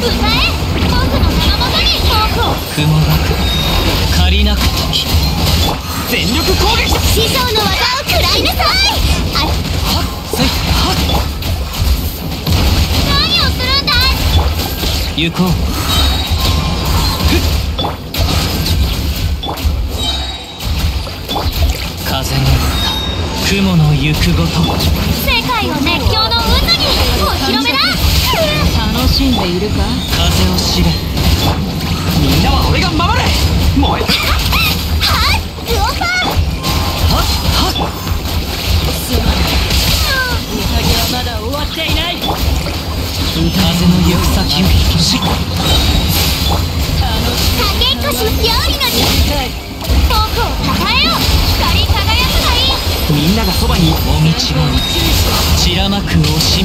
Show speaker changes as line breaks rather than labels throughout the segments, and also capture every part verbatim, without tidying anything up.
歌え僕の名のもとに僕を
雲がく借りなく時全力攻撃
師匠の技を食らいなさい。あ
はっせいはっ
何をするんだい。
行こう風に乗った雲の行くごと
世界を熱狂の渦にお披露目だ。
楽しんでいるか。
風を知れみんなは俺が守れ燃え
はいルオパー
はっはっ
すまない宴はまだ終わっていない。
風の行く先をし
竹越料理の時僕をたたえよ光り輝くがいい。
みんながそばにもみちが散らまく惜しみ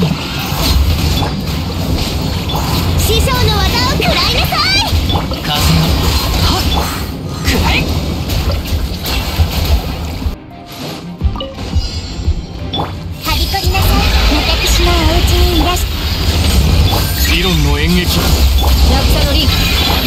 師匠の技を食らいなさい。
風をはっくらえ
はびこりなさい。私のお家にいらし
理論の演劇
渚のリン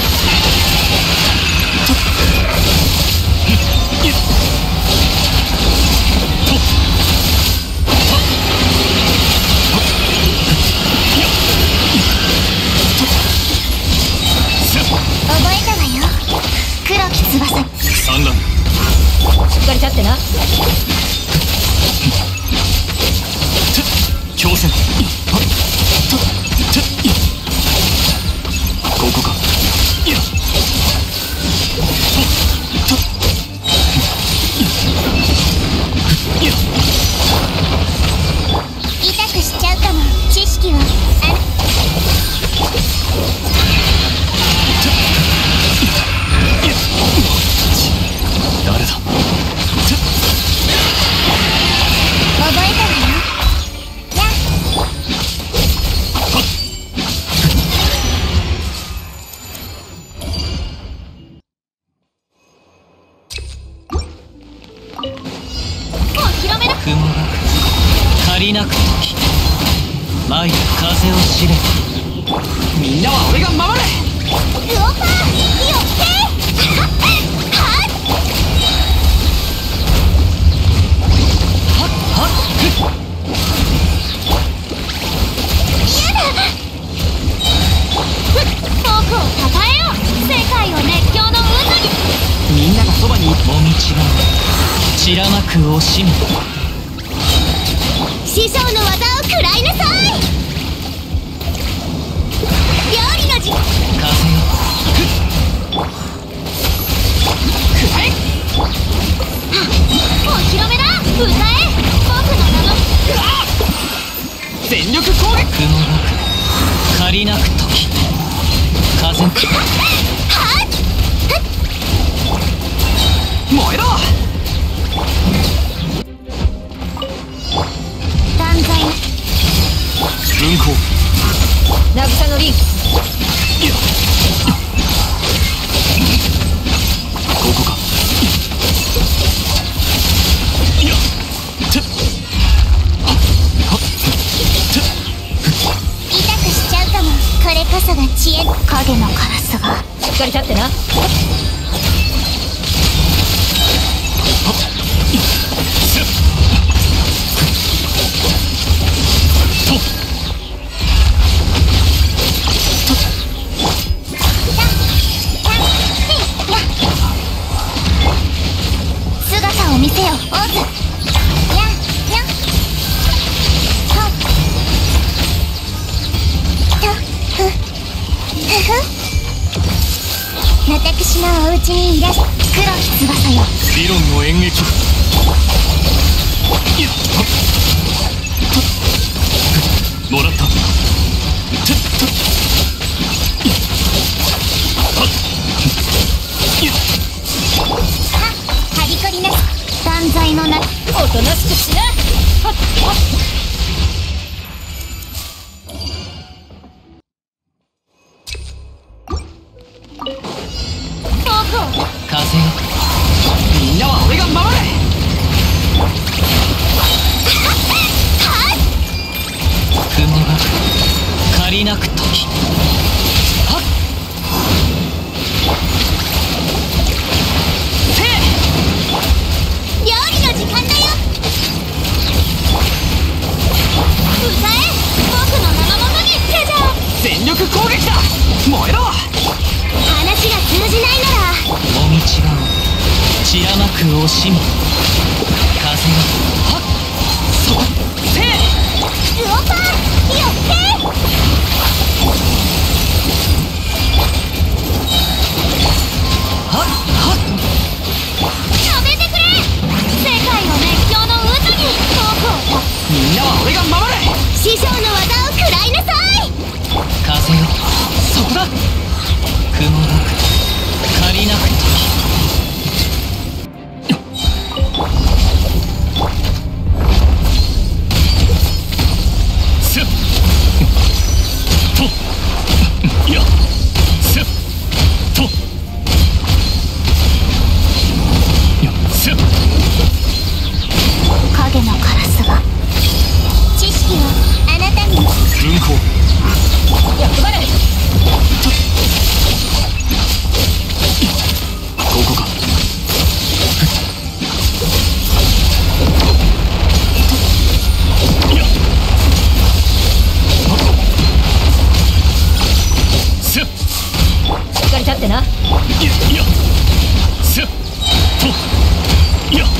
覚えたわよ黒き翼。
産卵
しっかり立ってな。
強戦ここかいや
痛くしちゃうかも。知識はある。
誰だ
覚えたわよやお披露目だ。
雲が借りなく時舞い風を知れみんなは俺が守れ
ルオパー火を吹けはっはっ
はっはっ
嫌だ僕をたたえよ世界を熱狂の渦に。
みんながそばにもみちが散らまく惜しみ
師匠の技を食らいなさい。料理の時
風よくらえ
お披露目だ。歌え僕の名の
全力攻撃雲がく借りなく時風
はっ
燃えろ
断罪
運行
渚のリン
いやここかいやてっはっはってっ
痛くしちゃうかも。これこそが知恵。影のカラスが
しっかり立ってな。
姿を見せよオズ。ややほっとふふふ私のお家にいらっしゃ黒き翼よ。
理論の演劇いやはっはっもらったてっていやはっいや
ははびこりな断罪のな
おとなしくしな。はっはっ
僕を
風よみんなは俺が守れ雲が借りなく時しみ風がはっそこせい
ウオパーよって
はっはっ
やめてくれ世界を熱狂の渦に遠くをた
みんなは俺が守る
師匠の技を食らいなさい
風よそこだ雲なく借りなくすっといやすっといやすっ
影のカラスが知識をあなたに
運行
役払い
ここかいやすっ
しっかり立ってない
やいやすっといや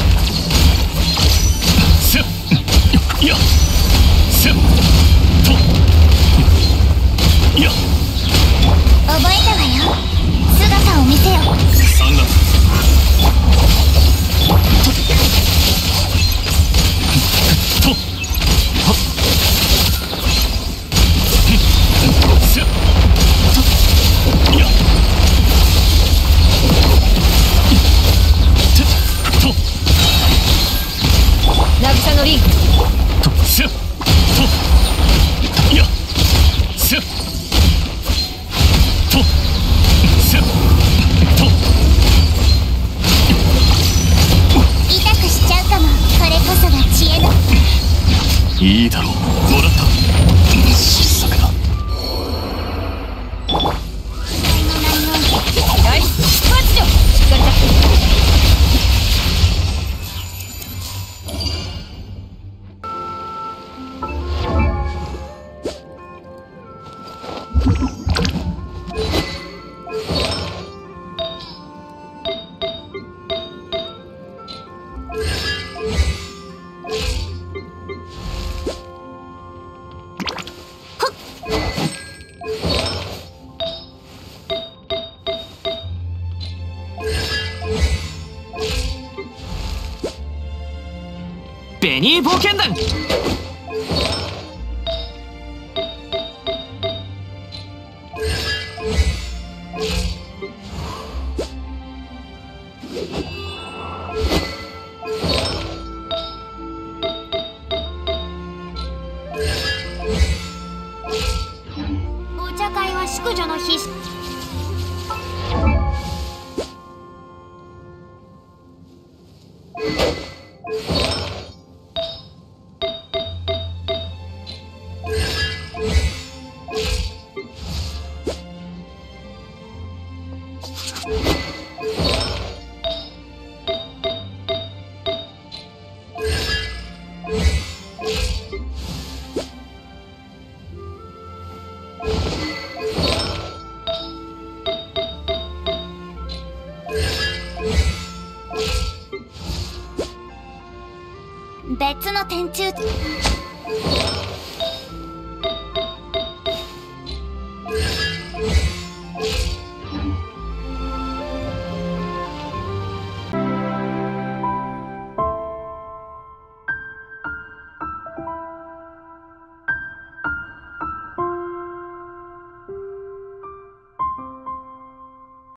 すっいやすっといや
覚えたわよ姿を見せよ
三月とはっすっいやとと
渚のリンク
とすっといやすっとすっと
痛くしちゃうかもこれこそが知恵の
いいだろうもらった失策だ
第一出発所しっかり立って
ベニー冒険団
お茶会は淑女の必須別の天柱